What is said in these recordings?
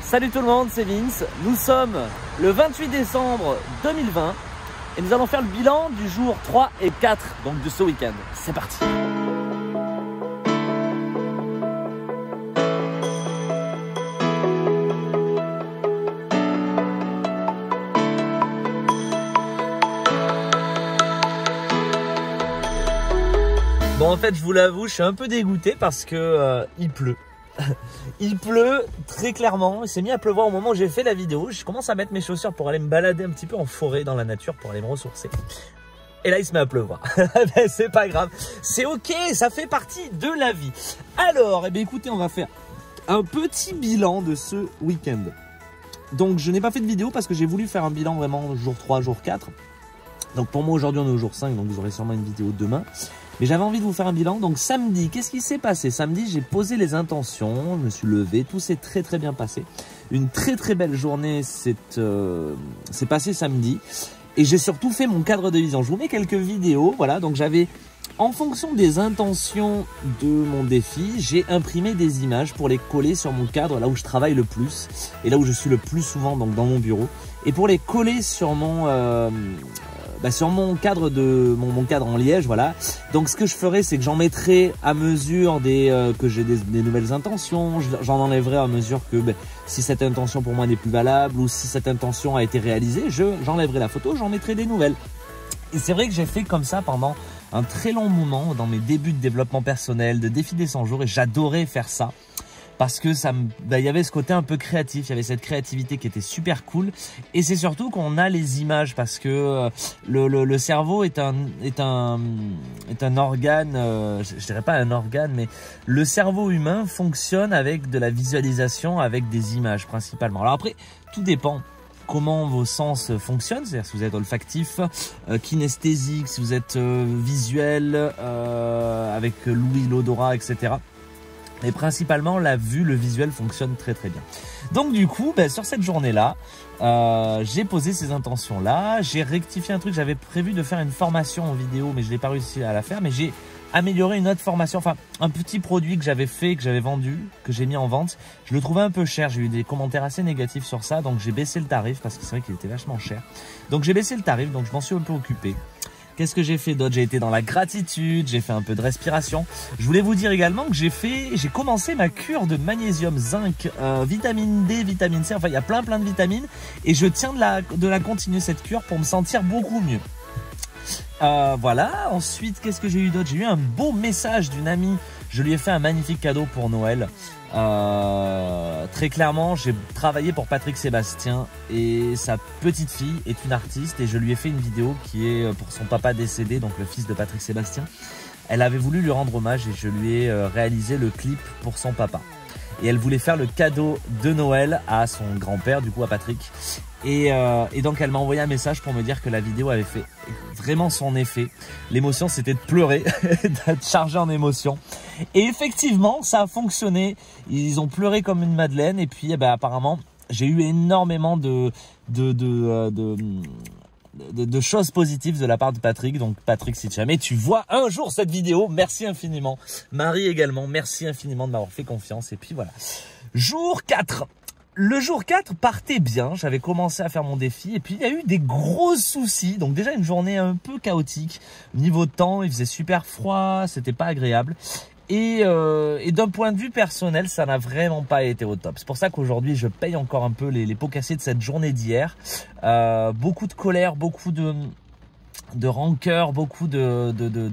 Salut tout le monde, c'est Vince. Nous sommes le 28 décembre 2020 et nous allons faire le bilan du jour 3 et 4, donc de ce week-end. C'est parti. Bon, en fait, je vous l'avoue, je suis un peu dégoûté parce que il pleut. Il pleut très clairement. Il s'est mis à pleuvoir au moment où j'ai fait la vidéo. Je commence à mettre mes chaussures pour aller me balader un petit peu en forêt, dans la nature, pour aller me ressourcer. Et là, il se met à pleuvoir. C'est pas grave. C'est ok, ça fait partie de la vie. Alors, eh bien, écoutez, on va faire un petit bilan de ce week-end. Donc, je n'ai pas fait de vidéo parce que j'ai voulu faire un bilan vraiment jour 3, jour 4. Donc, pour moi, aujourd'hui, on est au jour 5. Donc, vous aurez sûrement une vidéo demain. Mais j'avais envie de vous faire un bilan. Donc samedi, qu'est-ce qui s'est passé? Samedi, j'ai posé les intentions, je me suis levé, tout s'est très très bien passé. Une très très belle journée s'est passée samedi. Et j'ai surtout fait mon cadre de vision. Je vous mets quelques vidéos, voilà. Donc j'avais, en fonction des intentions de mon défi, j'ai imprimé des images pour les coller sur mon cadre, là où je travaille le plus. Et là où je suis le plus souvent, donc dans mon bureau. Et pour les coller sur mon... sur mon cadre mon cadre en liège, voilà. Donc ce que je ferai, c'est que j'en mettrai à mesure que j'ai des nouvelles intentions. J'en enlèverai à mesure que si cette intention pour moi n'est plus valable ou si cette intention a été réalisée, j'enlèverai la photo, j'en mettrai des nouvelles. Et c'est vrai que j'ai fait comme ça pendant un très long moment dans mes débuts de développement personnel, de défi des 100 jours, et j'adorais faire ça. Parce que il y avait ce côté un peu créatif, il y avait cette créativité qui était super cool. Et c'est surtout qu'on a les images parce que le cerveau est un organe, je dirais pas un organe, mais le cerveau humain fonctionne avec de la visualisation, avec des images principalement. Alors après, tout dépend comment vos sens fonctionnent, c'est-à-dire si vous êtes olfactif, kinesthésique, si vous êtes visuel, avec l'ouïe, l'odorat, etc. Et principalement, la vue, le visuel fonctionne très très bien. Donc du coup, sur cette journée-là, j'ai posé ces intentions-là. J'ai rectifié un truc. J'avais prévu de faire une formation en vidéo, mais je n'ai pas réussi à la faire. Mais j'ai amélioré une autre formation, enfin un petit produit que j'avais fait, que j'avais vendu, que j'ai mis en vente. Je le trouvais un peu cher. J'ai eu des commentaires assez négatifs sur ça. Donc j'ai baissé le tarif parce que c'est vrai qu'il était vachement cher. Donc j'ai baissé le tarif, donc je m'en suis un peu occupé. Qu'est-ce que j'ai fait d'autre? J'ai été dans la gratitude, j'ai fait un peu de respiration. Je voulais vous dire également que j'ai commencé ma cure de magnésium, zinc, vitamine D, vitamine C. Enfin, il y a plein de vitamines. Et je tiens de la continuer cette cure pour me sentir beaucoup mieux. Voilà. Ensuite, qu'est-ce que j'ai eu d'autre? J'ai eu un beau message d'une amie. Je lui ai fait un magnifique cadeau pour Noël. Très clairement, j'ai travaillé pour Patrick Sébastien et sa petite fille est une artiste et je lui ai fait une vidéo qui est pour son papa décédé, donc le fils de Patrick Sébastien. Elle avait voulu lui rendre hommage et je lui ai réalisé le clip pour son papa. Et elle voulait faire le cadeau de Noël à son grand-père, du coup à Patrick. Et donc elle m'a envoyé un message pour me dire que la vidéo avait fait vraiment son effet. L'émotion, c'était de pleurer, d'être chargé en émotion. Et effectivement, ça a fonctionné. Ils ont pleuré comme une madeleine. Et puis apparemment, j'ai eu énormément de choses positives de la part de Patrick. Donc Patrick, si jamais tu vois un jour cette vidéo, merci infiniment. Marie également, merci infiniment de m'avoir fait confiance. Et puis voilà. Jour 4. Le jour 4 partait bien, j'avais commencé à faire mon défi et puis il y a eu des gros soucis. Donc déjà une journée un peu chaotique. Niveau temps, il faisait super froid, c'était pas agréable. Et d'un point de vue personnel, ça n'a vraiment pas été au top. C'est pour ça qu'aujourd'hui, je paye encore un peu les pots cassés de cette journée d'hier. Beaucoup de colère, beaucoup de rancœur, beaucoup de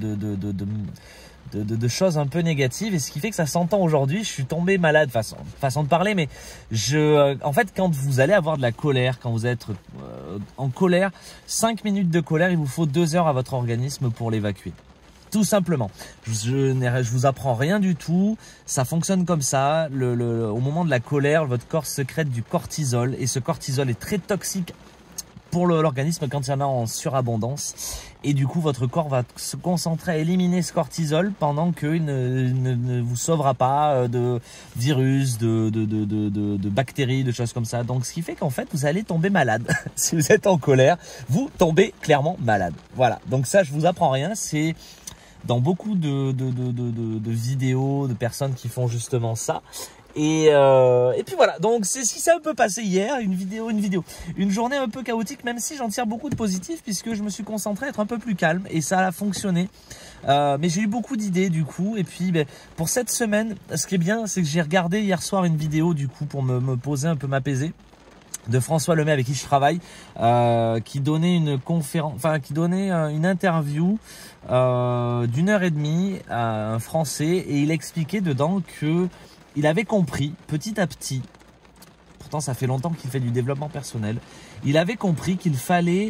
choses un peu négatives, et ce qui fait que ça s'entend aujourd'hui. Je suis tombé malade, façon de parler, mais en fait, quand vous allez avoir de la colère, quand vous êtes en colère, 5 minutes de colère, il vous faut 2 heures à votre organisme pour l'évacuer. Tout simplement. Je vous apprends rien du tout. Ça fonctionne comme ça. Au moment de la colère, votre corps sécrète du cortisol et ce cortisol est très toxique pour l'organisme quand il y en a en surabondance. Et du coup, votre corps va se concentrer à éliminer ce cortisol pendant qu'il ne vous sauvera pas de virus, de bactéries, de choses comme ça. Donc, ce qui fait qu'en fait, vous allez tomber malade. Si vous êtes en colère, vous tombez clairement malade. Voilà. Donc ça, je vous apprends rien. C'est dans beaucoup de vidéos de personnes qui font justement ça. Et puis voilà, donc c'est ce qui s'est un peu passé hier, une journée un peu chaotique, même si j'en tire beaucoup de positif puisque je me suis concentré à être un peu plus calme et ça a fonctionné. Mais j'ai eu beaucoup d'idées du coup, et puis pour cette semaine, ce qui est bien, c'est que j'ai regardé hier soir une vidéo du coup pour me poser un peu, m'apaiser, de François Lemay avec qui je travaille, qui donnait une conférence, enfin qui donnait une interview d'1h30 à un Français, et il expliquait dedans que il avait compris petit à petit, pourtant ça fait longtemps qu'il fait du développement personnel, il avait compris qu'il fallait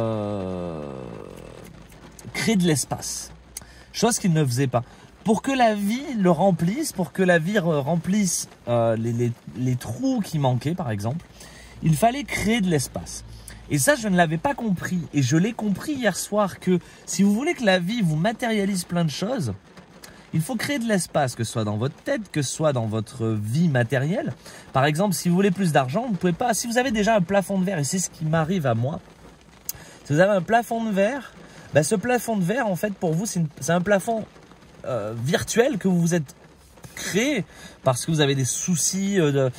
créer de l'espace, chose qu'il ne faisait pas. Pour que la vie le remplisse, pour que la vie remplisse les trous qui manquaient par exemple, il fallait créer de l'espace. Et ça, je ne l'avais pas compris. Et je l'ai compris hier soir que si vous voulez que la vie vous matérialise plein de choses, il faut créer de l'espace, que ce soit dans votre tête, que ce soit dans votre vie matérielle. Par exemple, si vous voulez plus d'argent, vous ne pouvez pas. Si vous avez déjà un plafond de verre, et c'est ce qui m'arrive à moi, si vous avez un plafond de verre, ce plafond de verre, en fait, pour vous, c'est un plafond virtuel que vous vous êtes créé parce que vous avez des soucis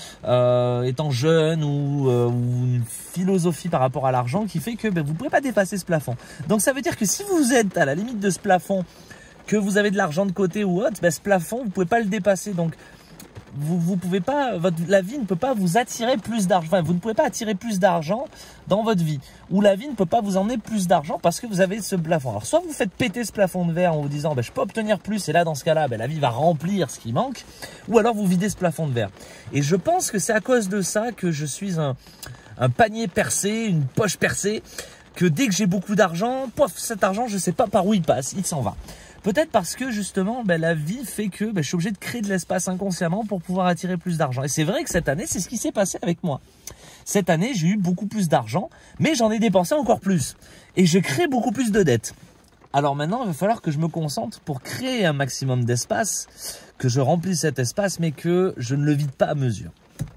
étant jeune ou une philosophie par rapport à l'argent qui fait que vous ne pouvez pas dépasser ce plafond. Donc ça veut dire que si vous êtes à la limite de ce plafond, que vous avez de l'argent de côté ou autre, ce plafond, vous ne pouvez pas le dépasser. Donc vous pouvez pas, la vie ne peut pas vous attirer plus d'argent. Enfin, vous ne pouvez pas attirer plus d'argent dans votre vie. Ou la vie ne peut pas vous emmener plus d'argent parce que vous avez ce plafond. Alors soit vous faites péter ce plafond de verre en vous disant je peux obtenir plus, et là dans ce cas-là la vie va remplir ce qui manque. Ou alors vous videz ce plafond de verre. Et je pense que c'est à cause de ça que je suis un panier percé, une poche percée, que dès que j'ai beaucoup d'argent, cet argent je ne sais pas par où il passe, il s'en va. Peut-être parce que justement, la vie fait que je suis obligé de créer de l'espace inconsciemment pour pouvoir attirer plus d'argent. Et c'est vrai que cette année, c'est ce qui s'est passé avec moi. Cette année, j'ai eu beaucoup plus d'argent, mais j'en ai dépensé encore plus. Et je crée beaucoup plus de dettes. Alors maintenant, il va falloir que je me concentre pour créer un maximum d'espace, que je remplisse cet espace, mais que je ne le vide pas à mesure.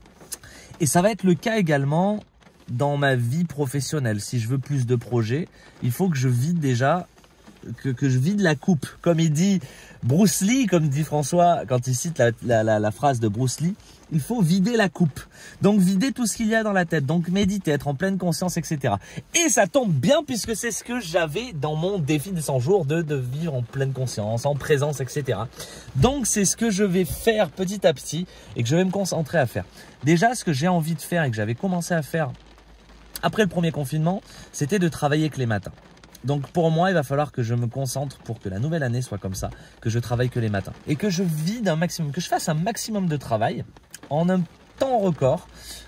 Et ça va être le cas également dans ma vie professionnelle. Si je veux plus de projets, il faut que je vide déjà... Que je vide la coupe, comme il dit Bruce Lee, comme dit François quand il cite la phrase de Bruce Lee, il faut vider la coupe. Donc vider tout ce qu'il y a dans la tête, donc méditer, être en pleine conscience, etc. Et ça tombe bien puisque c'est ce que j'avais dans mon défi des 100 jours de vivre en pleine conscience, en présence, etc. Donc c'est ce que je vais faire petit à petit et que je vais me concentrer à faire. Déjà, ce que j'ai envie de faire et que j'avais commencé à faire après le premier confinement, c'était de travailler que les matins. Donc pour moi, il va falloir que je me concentre pour que la nouvelle année soit comme ça, que je travaille que les matins et que je vide un maximum, que je fasse un maximum de travail en un temps record,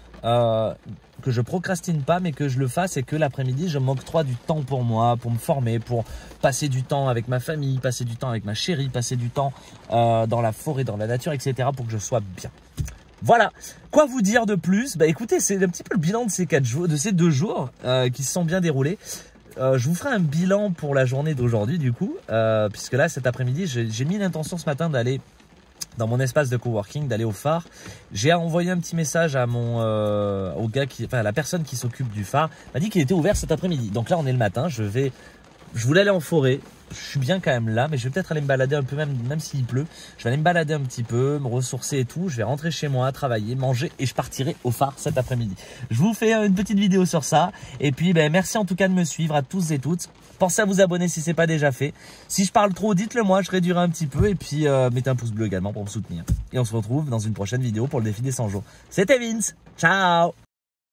que je procrastine pas mais que je le fasse et que l'après-midi je m'octroie du temps pour moi, pour me former, pour passer du temps avec ma famille, passer du temps avec ma chérie, passer du temps dans la forêt, dans la nature, etc. pour que je sois bien. Voilà, quoi vous dire de plus? Écoutez, c'est un petit peu le bilan de ces 4 jours, de ces 2 jours qui se sont bien déroulés. Je vous ferai un bilan pour la journée d'aujourd'hui du coup, puisque là cet après-midi j'ai mis l'intention ce matin d'aller dans mon espace de coworking, d'aller au phare. J'ai envoyé un petit message à au gars à la personne qui s'occupe du phare, m'a dit qu'il était ouvert cet après-midi. Donc là on est le matin, je voulais aller en forêt. Je suis bien quand même là, mais je vais peut-être aller me balader un peu, même s'il pleut. Je vais aller me balader un petit peu, me ressourcer et tout. Je vais rentrer chez moi, travailler, manger et je partirai au phare cet après-midi. Je vous fais une petite vidéo sur ça. Et puis, merci en tout cas de me suivre à tous et toutes. Pensez à vous abonner si ce n'est pas déjà fait. Si je parle trop, dites-le moi, je réduirai un petit peu. Et puis, mettez un pouce bleu également pour me soutenir. Et on se retrouve dans une prochaine vidéo pour le défi des 100 jours. C'était Vince. Ciao!